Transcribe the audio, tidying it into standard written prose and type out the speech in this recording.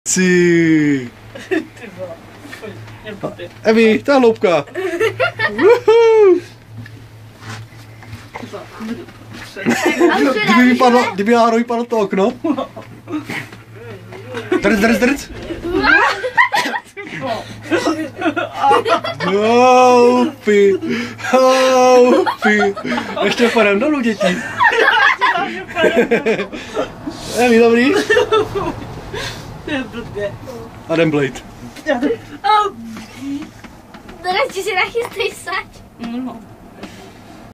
Ty vole, pojď, Evi, ta hloubka. Kdyby náhodou vypadlo to okno. Drc. Houpi. Ještě padem dolů, děti. Evi, dobrý. To je blbě. Adam Blade. Radši si nachystej sač. No.